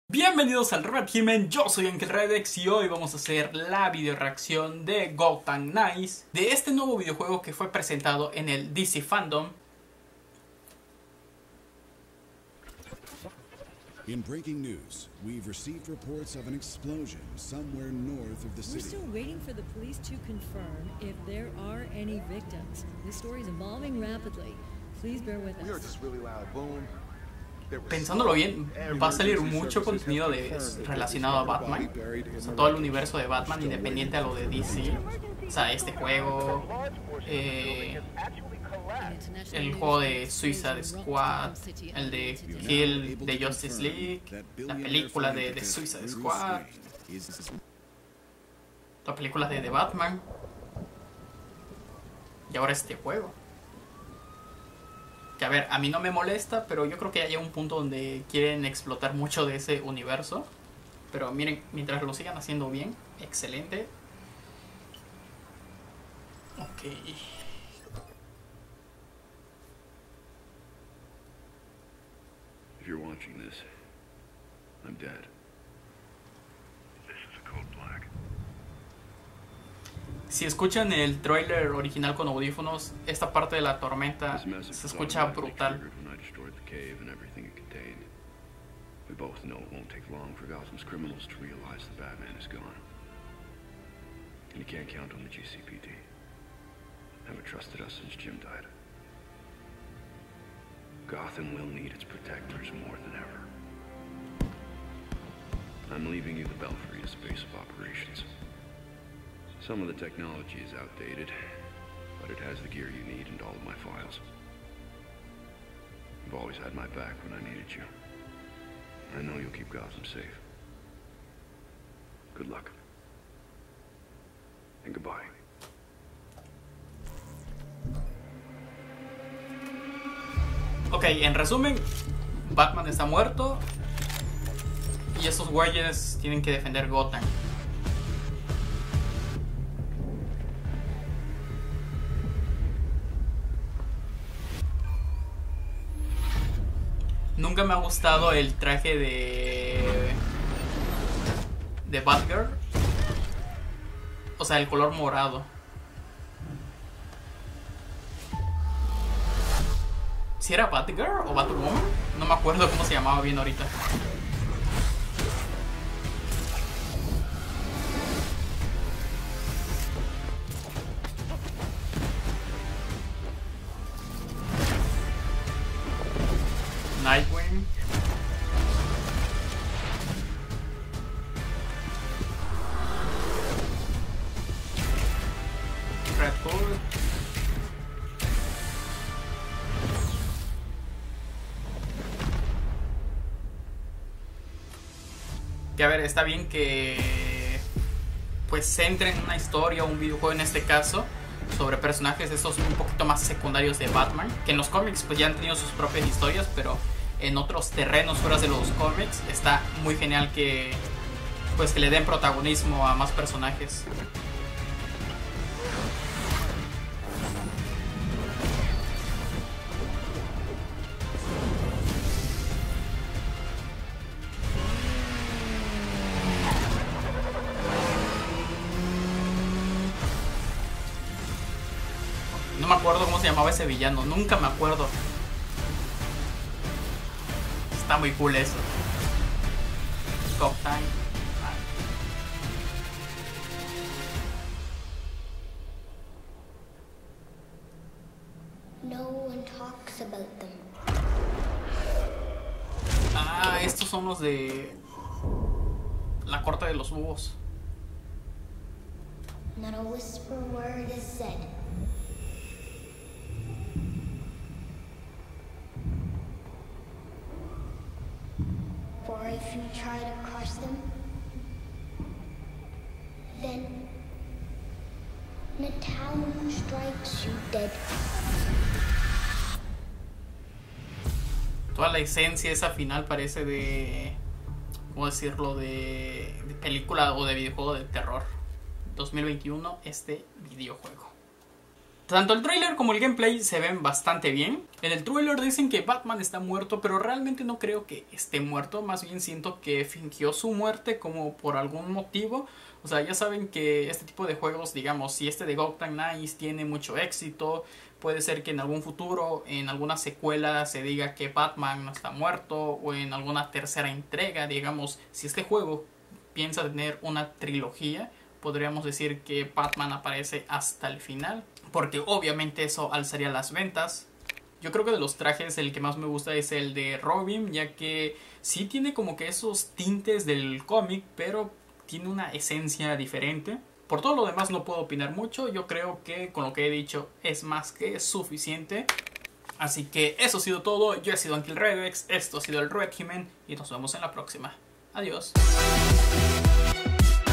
Bienvenidos al Red Himen, yo soy Angel Redex y hoy vamos a hacer la video reacción de Gotham Knights, de este nuevo videojuego que fue presentado en el DC Fandom. In breaking news, we've received reports of an explosion somewhere north of the city. We're still waiting for the police to confirm if there are any victims. This story is evolving rapidly. Please bear with us. We heard this really loud boom. Pensándolo bien, va a salir mucho contenido relacionado a Batman, o sea, todo el universo de Batman independiente a lo de DC. O sea, este juego, el juego de Suicide Squad, el de Kill de Justice League, la película de Suicide Squad, la película de The Batman y ahora este juego. Que a ver, a mí no me molesta, pero yo creo que ya llega un punto donde quieren explotar mucho de ese universo. Pero miren, mientras lo sigan haciendo bien, excelente. Ok. If you're watching this, I'm dead. This is a code black. Si escuchan el trailer original con audífonos, esta parte de la tormenta se escucha brutal. We both know it won't take long for Gotham's criminals to realize the Batman is gone. And you can't count on the GCPD. Haven't trusted us since Jim died. Gotham will need its protectors more than ever. I'm leaving you the Belfry as base of operations. Some of the technology is outdated, but it has the gear you need and all of my files. You've always had my back when I needed you. I know you'll keep Gotham safe. Good luck. And goodbye. Ok, en resumen, Batman está muerto y esos güeyes tienen que defender Gotham. Nunca me ha gustado el traje de Batgirl. O sea, el color morado. ¿Si era Batgirl o Batwoman? No me acuerdo cómo se llamaba bien ahorita. Nightwing. Red Hood. Que a ver, está bien que pues se entre en una historia o un videojuego en este caso sobre personajes esos un poquito más secundarios de Batman, que en los cómics pues ya han tenido sus propias historias, pero en otros terrenos fuera de los cómics está muy genial que pues que le den protagonismo a más personajes. No me acuerdo cómo se llamaba ese villano, nunca me acuerdo. Está muy cool eso. Cop Time. No one talks about them. Ah, estos son los de la corte de los búhos. Not a whisper word is said. For if you try to crush them, then the town strikes you dead. Toda la esencia esa final parece de, ¿cómo decirlo? De película o de videojuego de terror. 2021 este videojuego. Tanto el trailer como el gameplay se ven bastante bien. En el trailer dicen que Batman está muerto, pero realmente no creo que esté muerto. Más bien siento que fingió su muerte como por algún motivo. O sea, ya saben que este tipo de juegos, digamos, si este de Gotham Knights tiene mucho éxito, puede ser que en algún futuro, en alguna secuela, se diga que Batman no está muerto. O en alguna tercera entrega, digamos, si este juego piensa tener una trilogía, podríamos decir que Batman aparece hasta el final, porque obviamente eso alzaría las ventas. Yo creo que de los trajes el que más me gusta es el de Robin, ya que sí tiene como que esos tintes del cómic, pero tiene una esencia diferente. Por todo lo demás no puedo opinar mucho. Yo creo que con lo que he dicho es más que suficiente. Así que eso ha sido todo. Yo he sido Uncle Redex, esto ha sido el Red He-Man y nos vemos en la próxima. Adiós.